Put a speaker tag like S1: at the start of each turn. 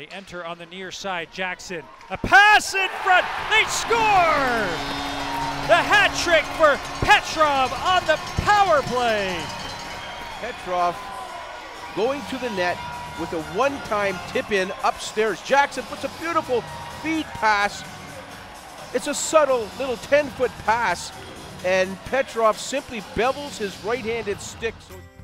S1: They enter on the near side. Jackson, a pass in front. They score! The hat trick for Petrov on the power play.
S2: Petrov going to the net with a one-time tip-in upstairs. Jackson puts a beautiful feed pass. It's a subtle little 10-foot pass, and Petrov simply bevels his right-handed stick.